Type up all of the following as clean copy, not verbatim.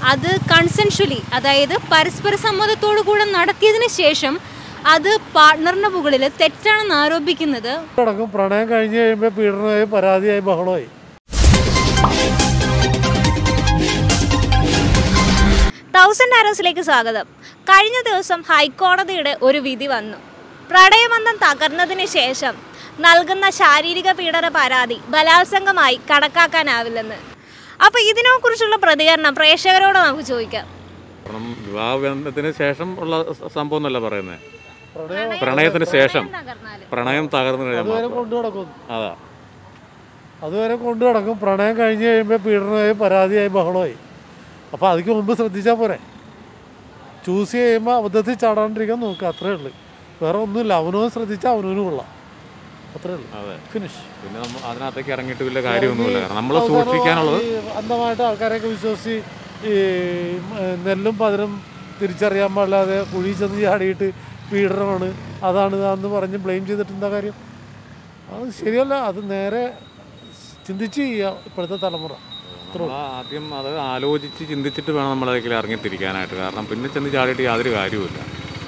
അത് കൺസെൻഷ്വലി, അതായത് പരസ്പര സമ്മതത്തോടു കൂടെ നടത്തിയതിന് ശേഷം അത് പാർട്ട്ണറിന്റെ മുകളിൽ തെറ്റാണെന്ന് ആരോപിക്കുന്നത് പ്രണയം കഴിഞ്ഞ് കഴിയുമ്പോൾ പീഡനമായി, പരാതിയായി, ബഹളമായി. തൗസൻഡ് ആരോസിലേക്ക് സ്വാഗതം. കഴിഞ്ഞ ദിവസം ഹൈക്കോടതിയുടെ ഒരു വിധി വന്നു. പ്രണയബന്ധം തകർന്നതിന് ശേഷം നൽകുന്ന ശാരീരിക പീഡന പരാതി ബലാത്സംഗമായി കണക്കാക്കാനാവില്ലെന്ന്. അപ്പോൾ ഇതിനെക്കുറിച്ചുള്ള പ്രതികരണം പ്രേക്ഷകരോട് നമുക്ക് ചോദിക്കാം. വിവാഹബന്ധത്തിന് ശേഷം ഉള്ള സംഭവം എന്നല്ല പറയുന്നത്, പ്രണയത്തിന് ശേഷം പ്രണയം തകർന്നു അതാ അതുവരെ കൊണ്ടു കിടക്കും. പ്രണയം കഴിഞ്ഞ് കഴിയുമ്പോൾ പീഡനമായി, പരാതിയായി, ബഹളമായി. അപ്പോൾ അതിക്ക് മുമ്പ് ശ്രദ്ധിച്ചാൽ പോരെ. ചൂസ് ചെയ്യുമ്പോൾ അബദ്ധത്തിൽ ചാടാണ്ടിരിക്കാൻ നോക്കുക, അത്രേ ഉള്ളൂ. വേറെ ഒന്നുമില്ല. അവനോട് ശ്രദ്ധിച്ചാൽ അവനോനും കൊള്ളാം, അത്രേ ഉള്ളൂ. ഫിനിഷ്. പിന്നെ അതിനകത്തേക്ക് ഇറങ്ങിയിട്ട് വലിയ കാര്യമൊന്നുമില്ല. നമ്മൾ സൂക്ഷിക്കാനുള്ളത് അന്ധമായിട്ട് ആൾക്കാരെയൊക്കെ വിശ്വസിച്ച് ഈ നെല്ലും പതിരും തിരിച്ചറിയാൻ പാടില്ലാതെ കുഴി ചെന്ന് ചാടിയിട്ട് പീഡനമാണ്, അതാണ് ഇതാണെന്ന് പറഞ്ഞ് ബ്ലെയിം ചെയ്തിട്ട് എന്താ കാര്യം? അത് ശരിയല്ല. അത് നേരെ ചിന്തിച്ച് ചെയ്യുക ഇപ്പോഴത്തെ തലമുറ. ആദ്യം അത് ആലോചിച്ച് ചിന്തിച്ചിട്ട് വേണം നമ്മളതിൽ ഇറങ്ങിത്തിരിക്കാനായിട്ട്. കാരണം പിന്നെ ചെന്ന് ചാടിയിട്ട് യാതൊരു കാര്യവുമില്ല.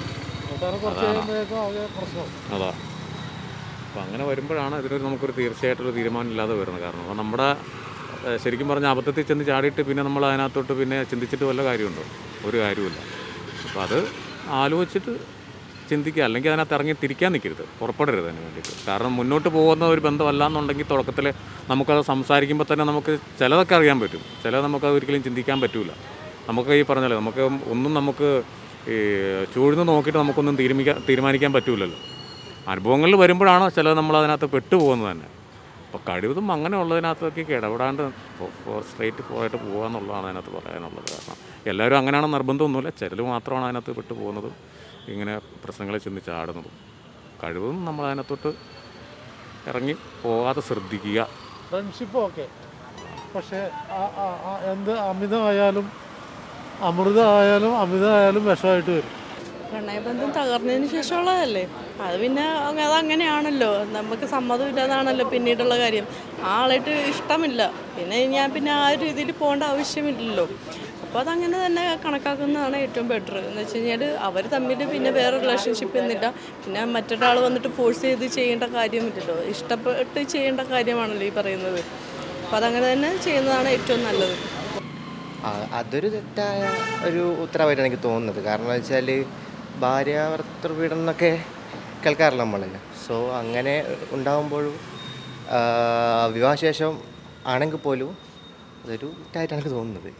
അതാ. അപ്പം അങ്ങനെ വരുമ്പോഴാണ് ഇതിനൊരു നമുക്കൊരു തീർച്ചയായിട്ടൊരു തീരുമാനം ഇല്ലാതെ വരുന്നത്. കാരണം അപ്പോൾ നമ്മുടെ ശരിക്കും പറഞ്ഞ അബദ്ധത്തിൽ ചെന്ന് ചാടിയിട്ട് പിന്നെ നമ്മൾ അതിനകത്തോട്ട് പിന്നെ ചിന്തിച്ചിട്ട് വല്ല കാര്യമുണ്ടോ? ഒരു കാര്യമില്ല. അപ്പോൾ അത് ആലോചിച്ചിട്ട് ചിന്തിക്കുക, അല്ലെങ്കിൽ അതിനകത്ത് ഇറങ്ങി തിരിക്കാൻ നിൽക്കരുത്, പുറപ്പെടരുത് അതിന് വേണ്ടിയിട്ട്. കാരണം മുന്നോട്ട് പോകുന്ന ഒരു ബന്ധമല്ല എന്നുണ്ടെങ്കിൽ തുടക്കത്തിൽ നമുക്കത് സംസാരിക്കുമ്പോൾ തന്നെ നമുക്ക് ചിലതൊക്കെ അറിയാൻ പറ്റും, ചിലത് നമുക്കത് ഒരിക്കലും ചിന്തിക്കാൻ പറ്റില്ല. നമുക്ക് ഈ പറഞ്ഞാലേ നമുക്ക് ഒന്നും നമുക്ക് ഈ ചൂഴ്ന്ന് നോക്കിയിട്ട് നമുക്കൊന്നും തീരുമാനിക്കാൻ പറ്റില്ലല്ലോ. അനുഭവങ്ങളിൽ വരുമ്പോഴാണ് ചിലത് നമ്മൾ അതിനകത്ത് പെട്ടുപോകുന്നത് തന്നെ. അപ്പോൾ കഴിവതും അങ്ങനെയുള്ളതിനകത്തൊക്കെ ഇടപെടാണ്ട് സ്ട്രേറ്റ് പോയിട്ട് പോകുക എന്നുള്ളതാണ് അതിനകത്ത് പറയാനുള്ളത്. കാരണം എല്ലാവരും അങ്ങനെയാണെന്ന് നിർബന്ധമൊന്നുമില്ല, ചിലർ മാത്രമാണ് അതിനകത്ത് പെട്ടു പോകുന്നതും ഇങ്ങനെ പ്രശ്നങ്ങളെ ചെന്ന് ചാടുന്നതും. കഴിവതും നമ്മൾ അതിനകത്തോട്ട് ഇറങ്ങി പോകാതെ ശ്രദ്ധിക്കുക. ഫ്രണ്ട്ഷിപ്പ് ഓക്കെ, പക്ഷേ എന്ത് അമിതമായാലും അമൃതമായാലും അമിതമായാലും വിഷമായിട്ട് വരും. പ്രണയബന്ധം തകർന്നതിന് ശേഷമുള്ളതല്ലേ, അത് പിന്നെ അതങ്ങനെയാണല്ലോ. നമുക്ക് സമ്മതമില്ലാതാണല്ലോ പിന്നീടുള്ള കാര്യം. ആ ആളായിട്ട് ഇഷ്ടമില്ല, പിന്നെ ആ ഒരു രീതിയിൽ പോകേണ്ട ആവശ്യമില്ലല്ലോ. അപ്പോൾ അതങ്ങനെ തന്നെ കണക്കാക്കുന്നതാണ് ഏറ്റവും ബെറ്റർ. എന്ന് വെച്ച് കഴിഞ്ഞാൽ അവർ തമ്മിൽ പിന്നെ വേറെ റിലേഷൻഷിപ്പ് എന്നില്ല, പിന്നെ മറ്റൊരാൾ വന്നിട്ട് ഫോഴ്സ് ചെയ്ത് ചെയ്യേണ്ട കാര്യമില്ലല്ലോ. ഇഷ്ടപ്പെട്ട് ചെയ്യേണ്ട കാര്യമാണല്ലോ ഈ പറയുന്നത്. അപ്പോൾ അതങ്ങനെ തന്നെ ചെയ്യുന്നതാണ് ഏറ്റവും നല്ലത്. അതൊരു തെറ്റായ ഒരു ഉത്തരവായിട്ടാണ് എനിക്ക് തോന്നുന്നത്. കാരണം എന്ന് വെച്ചാൽ ഭാര്യാഭർത്തൃ പീഡനം എന്നൊക്കെ കേൾക്കാറില്ല നമ്മളല്ല. സോ അങ്ങനെ ഉണ്ടാകുമ്പോഴും വിവാഹശേഷം ആണെങ്കിൽ പോലും അതൊരു തെറ്റായിട്ടാണ് എനിക്ക് തോന്നുന്നത്.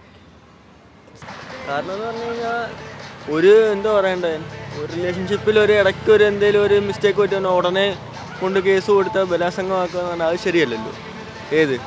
കാരണം എന്ന് പറഞ്ഞു കഴിഞ്ഞാൽ ഒരു എന്താ പറയണ്ടേ, ഒരു റിലേഷൻഷിപ്പിൽ ഒരു ഇടയ്ക്ക് ഒരു എന്തെങ്കിലും ഒരു മിസ്റ്റേക്ക് പറ്റുന്ന ഉടനെ കൊണ്ട് കേസ് കൊടുത്താൽ ബലാത്സംഗമാക്കുക എന്ന് പറഞ്ഞാൽ അത് ശരിയല്ലല്ലോ. അത്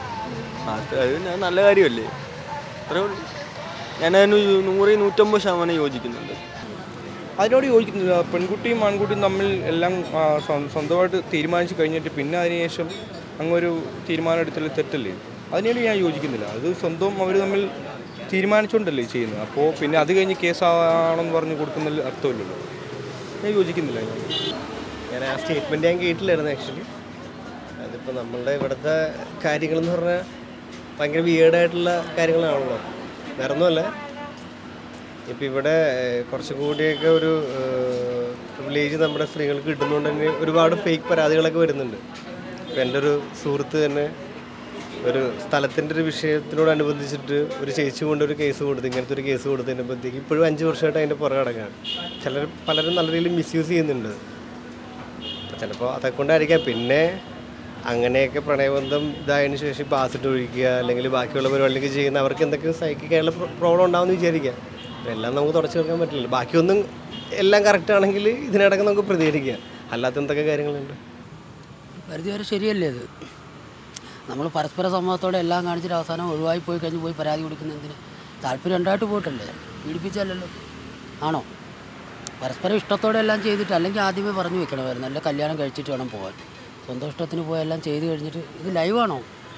നല്ല കാര്യമല്ലേ? അത്രേ ഉള്ളൂ. ഞാനതിന് 100-150% യോജിക്കുന്നുണ്ട്. അതിനോട് യോജിക്കുന്നില്ല. പെൺകുട്ടിയും ആൺകുട്ടിയും തമ്മിൽ എല്ലാം സ്വന്തമായിട്ട് തീരുമാനിച്ച് കഴിഞ്ഞിട്ട് പിന്നെ അതിനുശേഷം അങ്ങൊരു തീരുമാനം എടുത്തല്ലേ തെറ്റല്ലേ? അതിനോട് ഞാൻ യോജിക്കുന്നില്ല. അത് സ്വന്തം അവർ തമ്മിൽ തീരുമാനിച്ചുകൊണ്ടല്ലേ ചെയ്യുന്നത്. അപ്പോൾ പിന്നെ അത് കഴിഞ്ഞ് കേസാണെന്ന് പറഞ്ഞ് കൊടുക്കുന്നതിൽ അർത്ഥമില്ലല്ലോ. ഞാൻ യോജിക്കുന്നില്ല. ഞാൻ ആ സ്റ്റേറ്റ്മെൻറ്റ് ഞാൻ കേട്ടില്ലായിരുന്നു ആക്ച്വലി. അതിപ്പോൾ നമ്മളുടെ ഇവിടുത്തെ കാര്യങ്ങളെന്ന് പറഞ്ഞാൽ ഭയങ്കര വിയേർഡായിട്ടുള്ള കാര്യങ്ങളാണല്ലോ. വേറെ ഒന്നുമല്ല, ഇപ്പം ഇവിടെ കുറച്ചും കൂടിയൊക്കെ ഒരു പ്രിവിലേജ് നമ്മുടെ സ്ത്രീകൾക്ക് കിട്ടുന്നതുകൊണ്ട് തന്നെ ഒരുപാട് ഫേക്ക് പരാതികളൊക്കെ വരുന്നുണ്ട്. ഇപ്പം എൻ്റെ ഒരു സുഹൃത്ത് തന്നെ ഒരു സ്ഥലത്തിൻ്റെ ഒരു വിഷയത്തിനോടനുബന്ധിച്ചിട്ട് ഒരു ചേച്ചി കൊണ്ട് ഒരു കേസ് കൊടുത്തു. ഇങ്ങനത്തെ ഒരു കേസ് കൊടുത്തതിനപ്പോഴത്തേക്ക് ഇപ്പോഴും 5 വർഷമായിട്ട് അതിൻ്റെ പുറകെ കിടക്കുകയാണ്. പലരും നല്ല രീതിയിൽ മിസ്യൂസ് ചെയ്യുന്നുണ്ട്. ചിലപ്പോൾ അതൊക്കെ കൊണ്ടായിരിക്കാം. പിന്നെ അങ്ങനെയൊക്കെ പ്രണയബന്ധം ഇതായതിനു ശേഷം ഇപ്പോൾ ആസിഡ് ഒഴിക്കുക അല്ലെങ്കിൽ ബാക്കിയുള്ള പരിപാടികളൊക്കെ ചെയ്യുന്ന അവർക്ക് എന്തൊക്കെ സൈക്കിക്കായുള്ള പ്രോബ്ലം ഉണ്ടാവുമെന്ന് വിചാരിക്കുക. എല്ലാം നമുക്ക് തുടച്ചു തീർക്കാൻ പറ്റില്ലല്ലോ. ബാക്കിയൊന്നും എല്ലാം കറക്റ്റ് ആണെങ്കിൽ ഇതിനിടയ്ക്ക് നമുക്ക് പ്രതികരിക്കാം. അല്ലാത്ത എന്തൊക്കെ കാര്യങ്ങളുണ്ട്? പരിധിവരെ ശരിയല്ലേ അത്? നമ്മൾ പരസ്പര സമ്മതത്തോടെ എല്ലാം കാണിച്ചിട്ട് അവസാനം ഒഴിവായി പോയി കഴിഞ്ഞ് പോയി പരാതി കൊടുക്കുന്നതിന് താല്പര്യം ഉണ്ടായിട്ട് പോയിട്ടല്ലേ, പീഡിപ്പിച്ചല്ലല്ലോ. ആണോ? പരസ്പരം ഇഷ്ടത്തോടെ എല്ലാം ചെയ്തിട്ട്, അല്ലെങ്കിൽ ആദ്യമേ പറഞ്ഞു വെക്കണമായിരുന്നു, നല്ല കല്യാണം കഴിച്ചിട്ട് വേണം പോകാൻ. സ്വന്തം ഇഷ്ടത്തിന് പോയെല്ലാം ചെയ്ത് കഴിഞ്ഞിട്ട് ഇത് ലൈവാണോ?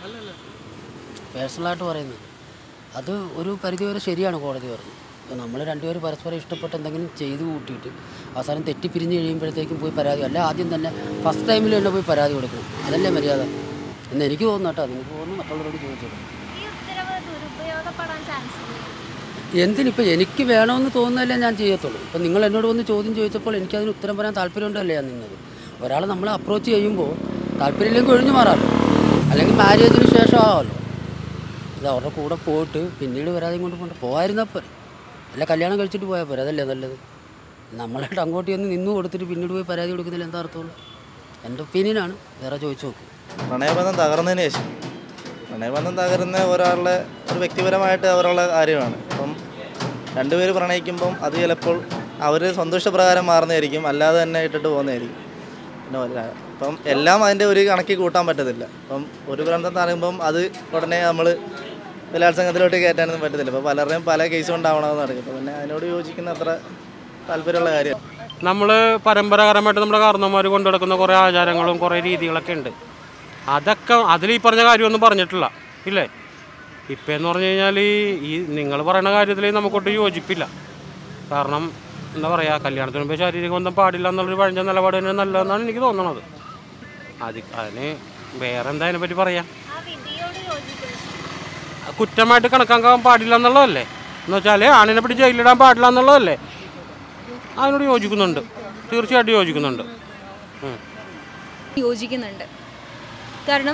പേഴ്സണലായിട്ട് പറയുന്നത് അത് ഒരു പരിധിവരെ ശരിയാണ് കോടതി പറഞ്ഞത്. അപ്പോൾ നമ്മൾ രണ്ടുപേരും പരസ്പരം ഇഷ്ടപ്പെട്ട് എന്തെങ്കിലും ചെയ്ത് കൂട്ടിയിട്ട് അവസാനം തെറ്റിപ്പിരിഞ്ഞ് കഴിയുമ്പോഴത്തേക്കും പോയി പരാതി, അല്ല ആദ്യം തന്നെ ഫസ്റ്റ് ടൈമിൽ തന്നെ പോയി പരാതി കൊടുക്കണം. അതല്ലേ മര്യാദ എന്ന് എനിക്ക് തോന്നുന്നു കേട്ടോ. നിങ്ങൾക്ക് തോന്നുന്നു, മറ്റുള്ളവരോട് ചോദിച്ചോളൂ. എന്തിനിപ്പോൾ എനിക്ക് വേണമെന്ന് തോന്നുന്നതല്ലേ ഞാൻ ചെയ്യത്തുള്ളൂ. ഇപ്പം നിങ്ങൾ എന്നോട് വന്ന് ചോദ്യം ചോദിച്ചപ്പോൾ എനിക്കതിന് ഉത്തരം പറയാൻ താല്പര്യമുണ്ടല്ലേ ഞാൻ നിന്നത്. ഒരാൾ നമ്മളെ അപ്രോച്ച് ചെയ്യുമ്പോൾ താല്പര്യമില്ലെങ്കിൽ ഒഴിഞ്ഞു മാറാമല്ലോ, അല്ലെങ്കിൽ മാരേജിന് ശേഷം ആവാമല്ലോ. ഇത് അവരുടെ കൂടെ പോയിട്ട് പിന്നീട് വരാതെ കൊണ്ട് പോകാതിരുന്നാൽ പോരെ, അല്ല കല്യാണം കഴിച്ചിട്ട് പോയാൽ പോരെ, അതല്ലേ നല്ലത്. നമ്മളായിട്ട് അങ്ങോട്ട് ചെന്ന് നിന്ന് കൊടുത്തിട്ട് പിന്നീട് പോയി പരാതി കൊടുക്കുന്നതിൽ എന്താ അർത്ഥമുള്ളൂ? എൻ്റെ ഒപ്പീനിയനാണ്, വേറെ ചോദിച്ചു നോക്കും. പ്രണയബന്ധം തകർന്നതിന് ശേഷം പ്രണയബന്ധം തകരുന്ന ഒരാളുടെ ഒരു വ്യക്തിപരമായിട്ട് അവരുള്ള കാര്യമാണ്. അപ്പം രണ്ടുപേര് പ്രണയിക്കുമ്പം അത് ചിലപ്പോൾ അവർ സന്തോഷപ്രകാരം മാറുന്നതായിരിക്കും, അല്ലാതെ തന്നെ ഇട്ടിട്ട് പോകുന്നതായിരിക്കും. പിന്നെ ഇപ്പം എല്ലാം അതിൻ്റെ ഒരു കണക്കി കൂട്ടാൻ പറ്റത്തില്ല. ഇപ്പം ഒരു ബന്ധം തകരുമ്പം അത് ഉടനെ നമ്മൾ ബലാത്സംഗത്തിലോട്ട് കയറ്റാനൊന്നും പറ്റത്തില്ല. ഇപ്പോൾ പലരുടെയും പല കേസ് കൊണ്ടാവണമെന്ന് നടക്കും. അപ്പോൾ പിന്നെ അതിനോട് യോജിക്കുന്ന അത്ര താല്പര്യമുള്ള കാര്യം. നമ്മൾ പരമ്പരാഗതമായിട്ട് നമ്മുടെ കാരണവന്മാർ കൊണ്ടു നടക്കുന്ന കുറേ ആചാരങ്ങളും കുറേ രീതികളൊക്കെ ഉണ്ട്. അതൊക്കെ അതിൽ ഈ പറഞ്ഞ കാര്യമൊന്നും പറഞ്ഞിട്ടില്ല ഇല്ലേ. ഇപ്പം എന്ന് പറഞ്ഞു കഴിഞ്ഞാൽ ഈ നിങ്ങൾ പറയുന്ന കാര്യത്തിൽ നമുക്കൊട്ട് യോജിപ്പില്ല. കാരണം എന്താ പറയുക, കല്യാണത്തിന് മുമ്പേ ശാരീരിക ബന്ധം പാടില്ല എന്നുള്ളൊരു പഴഞ്ഞ നിലപാട് തന്നെ നല്ലതെന്നാണ് എനിക്ക് തോന്നുന്നത്. അതിന് വേറെ എന്താ അതിനെപ്പറ്റി പറയാം, കുറ്റമായിട്ട് കണക്കാക്കാൻ പാടില്ല എന്നുള്ളതല്ലേ. എന്ന് വെച്ചാൽ ആണിനെ പിടിച്ച് ജയിലിടാൻ പാടില്ല എന്നുള്ളതല്ലേ. അതിനോട് യോജിക്കുന്നുണ്ട്, തീർച്ചയായിട്ടും യോജിക്കുന്നുണ്ട്. യോജിക്കുന്നുണ്ട്. കാരണം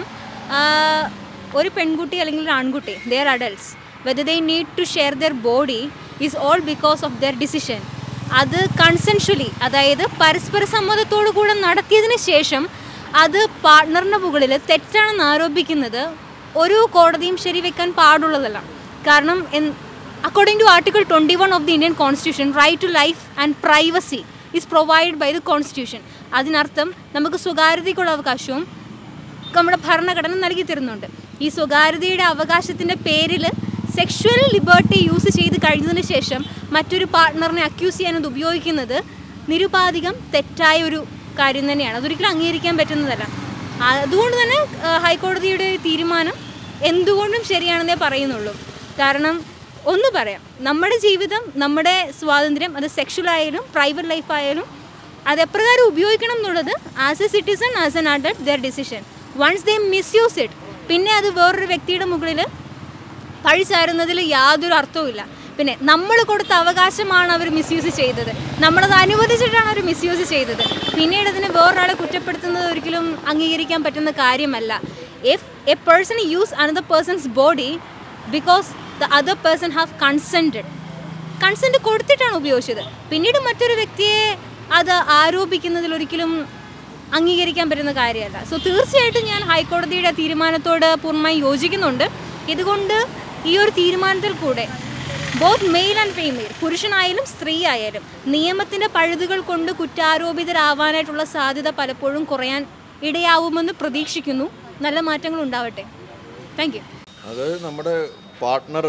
ഒരു പെൺകുട്ടി അല്ലെങ്കിൽ ഒരു ആൺകുട്ടി, they are adults, whether they need to share their body is all because of their decision. അത് കൺസെൻഷ്വലി, അതായത് പരസ്പര സമ്മതത്തോടു കൂടെ നടത്തിയതിന് ശേഷം അത് പാർട്ട്ണറിൻ്റെ മുകളിൽ തെറ്റാണെന്ന് ആരോപിക്കുന്നത് ഒരു കോടതിയും ശരിവെക്കാൻ പാടുള്ളതല്ല. കാരണം according to Article 21 of the Indian Constitution, right to life and privacy is provided by the Constitution. അതിനർത്ഥം നമുക്ക് സ്വകാര്യതയ്ക്കുള്ള അവകാശവും നമ്മുടെ ഭരണഘടന നൽകി തരുന്നുണ്ട്. ഈ സ്വകാര്യതയുടെ അവകാശത്തിൻ്റെ പേരിൽ സെക്ഷുവൽ ലിബർട്ടി യൂസ് ചെയ്ത് കഴിഞ്ഞതിന് ശേഷം മറ്റൊരു പാർട്ട്ണറിനെ അക്യൂസ് ചെയ്യാനത് ഉപയോഗിക്കുന്നത് നിരുപാധികം തെറ്റായ ഒരു കാര്യം തന്നെയാണ്. അതൊരിക്കലും അംഗീകരിക്കാൻ പറ്റുന്നതല്ല. അതുകൊണ്ട് തന്നെ ഹൈക്കോടതിയുടെ തീരുമാനം എന്തുകൊണ്ടും ശരിയാണെന്നേ പറയുന്നുള്ളൂ. കാരണം ഒന്ന് പറയാം, നമ്മുടെ ജീവിതം, നമ്മുടെ സ്വാതന്ത്ര്യം, അത് സെക്ഷൽ ആയാലും പ്രൈവറ്റ് ലൈഫ് ആയാലും അത് എപ്രകാരം ഉപയോഗിക്കണം എന്നുള്ളത് as a citizen, as an adult, their decision. Once they misuse it, പിന്നെ അത് വേറൊരു വ്യക്തിയുടെ മുകളിൽ പഴിചാരുന്നതിൽ യാതൊരു അർത്ഥവുമില്ല. പിന്നെ നമ്മൾ കൊടുത്ത അവകാശമാണ് അവർ മിസ്യൂസ് ചെയ്തത്, നമ്മളത് അനുവദിച്ചിട്ടാണ് അവർ മിസ്യൂസ് ചെയ്തത്. പിന്നീട് അതിനെ വേറൊരാളെ കുറ്റപ്പെടുത്തുന്നത് ഒരിക്കലും അംഗീകരിക്കാൻ പറ്റുന്ന കാര്യമല്ല. If a person use another person's body because the other person have consent കൊടുത്തിട്ടാണ് ഉപയോഗിച്ചത്, പിന്നീട് മറ്റൊരു വ്യക്തിയെ അത് ആരോപിക്കുന്നതിൽ ഒരിക്കലും അംഗീകരിക്കാൻ പറ്റുന്ന കാര്യമല്ല. സോ തീർച്ചയായിട്ടും ഞാൻ ഹൈക്കോടതിയുടെ തീരുമാനത്തോട് പൂർണ്ണമായി യോജിക്കുന്നുണ്ട്. ഇതുകൊണ്ട് ഈ ഒരു തീരുമാനത്തിൽ കൂടെ ബോത്ത് മെയിൽ ആൻഡ് ഫീമെയിൽ, പുരുഷനായാലും സ്ത്രീ ആയാലും, നിയമത്തിൻ്റെ പഴുതുകൾ കൊണ്ട് കുറ്റാരോപിതരാവാനായിട്ടുള്ള സാധ്യത പലപ്പോഴും കുറയാൻ ഇടയാവുമെന്ന് പ്രതീക്ഷിക്കുന്നു. നല്ല മാറ്റങ്ങൾ ഉണ്ടാവട്ടെ. Thank you. അത് നമ്മുടെ പാർട്ട്ണർ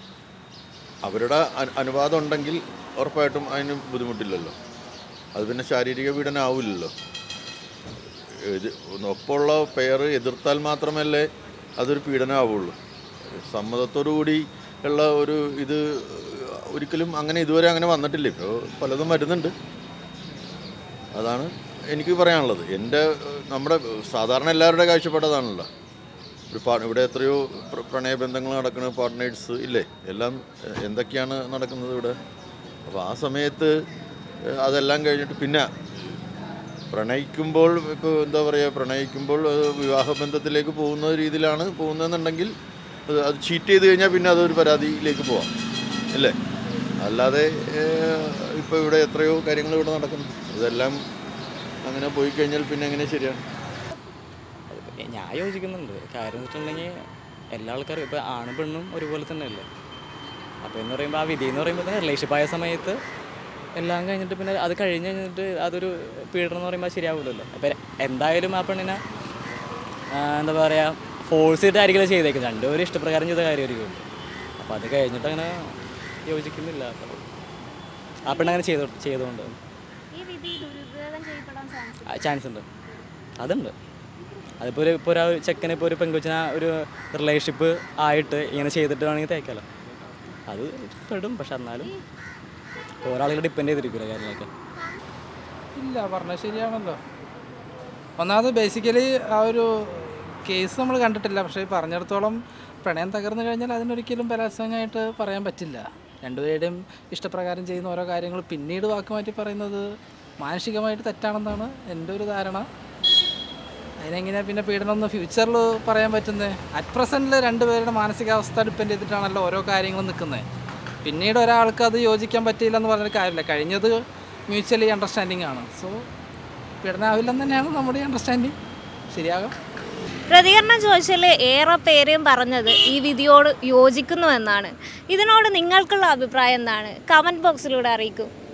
അവരുടെ അനുവാദം ഉണ്ടെങ്കിൽ ഉറപ്പായിട്ടും അതിന് ബുദ്ധിമുട്ടില്ലല്ലോ. അത് പിന്നെ ശാരീരിക പീഡനം ആവില്ലല്ലോ. ഒപ്പമുള്ള പെയർ എതിർത്താൽ മാത്രമല്ലേ അതൊരു പീഡനമാവുള്ളൂ. സമ്മതത്തോടു കൂടി ഉള്ള ഒരു ഇത് ഒരിക്കലും അങ്ങനെ ഇതുവരെ അങ്ങനെ വന്നിട്ടില്ല. ഇപ്പോൾ പലതും വരുന്നുണ്ട്. അതാണ് എനിക്ക് പറയാനുള്ളത്. നമ്മുടെ സാധാരണ എല്ലാവരുടെ കാഴ്ചപ്പാടതാണല്ലോ. ഇവിടെ എത്രയോ പ്രണയബന്ധങ്ങൾ നടക്കുന്ന പാർട്ട്നേഴ്സ് ഇല്ലേ, എല്ലാം എന്തൊക്കെയാണ് നടക്കുന്നത് ഇവിടെ. അപ്പോൾ ആ സമയത്ത് അതെല്ലാം കഴിഞ്ഞിട്ട് പിന്നെ പ്രണയിക്കുമ്പോൾ ഇപ്പോൾ എന്താ പറയുക, പ്രണയിക്കുമ്പോൾ വിവാഹബന്ധത്തിലേക്ക് പോകുന്ന രീതിയിലാണ് പോകുന്നതെന്നുണ്ടെങ്കിൽ അത് ചീറ്റ് ചെയ്ത് കഴിഞ്ഞാൽ പിന്നെ അതൊരു പരാതിയിലേക്ക് പോവാം അല്ലേ. അല്ലാതെ ഇപ്പോൾ ഇവിടെ എത്രയോ കാര്യങ്ങൾ ഇവിടെ നടക്കുന്നു. ഇതെല്ലാം അങ്ങനെ പോയി കഴിഞ്ഞാൽ പിന്നെ എങ്ങനെ ശരിയാണ്? ഞാൻ യോജിക്കുന്നുണ്ട്. കാര്യം വെച്ചിട്ടുണ്ടെങ്കിൽ എല്ലാ ആൾക്കാരും ഇപ്പോൾ ആണും പെണ്ണും ഒരുപോലെ തന്നെ അല്ലേ. അപ്പോൾ എന്ന് പറയുമ്പോൾ ആ വിധി എന്ന് പറയുമ്പോൾ തന്നെ റിലേഷൻഷിപ്പ് ആയ സമയത്ത് എല്ലാം കഴിഞ്ഞിട്ട് പിന്നെ അത് കഴിഞ്ഞിട്ട് അതൊരു പീഡനം എന്ന് പറയുമ്പോൾ ശരിയാവില്ലല്ലോ. അപ്പോൾ എന്തായാലും ആ പെണ്ണിനെ എന്താ പറയുക, ഫോഴ്സ് ചെയ്തിട്ടായിരിക്കില്ല ചെയ്തേക്കുന്നത്, രണ്ടുപേരും ഇഷ്ടപ്രകാരം ചെയ്ത കാര്യമായിരിക്കും. അപ്പോൾ അത് കഴിഞ്ഞിട്ട് അങ്ങനെ യോജിക്കുന്നില്ല. ആ പെണ്ണങ്ങനെ ചെയ്തുകൊണ്ട് ചാൻസ് ഉണ്ട്, അതുണ്ട്. അതിപ്പോൾ ഒരു ചെക്കനെ ഇപ്പോൾ ഒരു പെൺകൊച്ചിനെ ഒരു റിലേഷൻഷിപ്പ് ആയിട്ട് ഇങ്ങനെ ചെയ്തിട്ട് വേണമെങ്കിൽ തേക്കാലോ, അത് പെടും. പക്ഷെ എന്നാലും ഒരാളുകൾ ഡിപ്പെൻഡ് ചെയ്തിരിക്കില്ല കാര്യങ്ങളൊക്കെ. ഇല്ല, പറഞ്ഞത് ശരിയാണല്ലോ. ഒന്നാമത് ബേസിക്കലി ആ ഒരു കേസ് നമ്മൾ കണ്ടിട്ടില്ല. പക്ഷേ പറഞ്ഞിടത്തോളം പ്രണയം തകർന്നു കഴിഞ്ഞാൽ അതിനൊരിക്കലും ബലാത്സംഗമായിട്ട് പറയാൻ പറ്റില്ല. രണ്ടുപേരുടെയും ഇഷ്ടപ്രകാരം ചെയ്യുന്ന ഓരോ കാര്യങ്ങൾ പിന്നീട് വാക്ക് മാറ്റി പറയുന്നത് മാനസികമായിട്ട് തെറ്റാണെന്നാണ് എൻ്റെ ഒരു ധാരണ. അതിനെങ്ങനെയാണ് പിന്നെ പീഡനം എന്ന് ഫ്യൂച്ചറിൽ പറയാൻ പറ്റുന്നത്? അറ്റ് പ്രസൻറ്റിൽ രണ്ടുപേരുടെ മാനസികാവസ്ഥ ഡിപ്പെൻഡ് ചെയ്തിട്ടാണല്ലോ ഓരോ കാര്യങ്ങളും നിൽക്കുന്നത്. പിന്നീട് ഒരാൾക്ക് അത് യോജിക്കാൻ പറ്റിയില്ല എന്ന് പറഞ്ഞൊരു കാര്യമില്ല. കഴിഞ്ഞത് മ്യൂച്വലി അണ്ടർസ്റ്റാൻഡിങ് ആണ്. സോ പീഡനമാവില്ലെന്ന് തന്നെയാണ് നമ്മുടെ അണ്ടർസ്റ്റാൻഡിങ്. ശരിയാകാം. പ്രതികരണം ചോദിച്ചാൽ ഏറെ പേരെയും പറഞ്ഞത് ഈ വിധിയോട് യോജിക്കുന്നു എന്നാണ്. ഇതിനോട് നിങ്ങൾക്കുള്ള അഭിപ്രായം എന്താണ്? കമൻറ്റ് ബോക്സിലൂടെ അറിയിക്കൂ.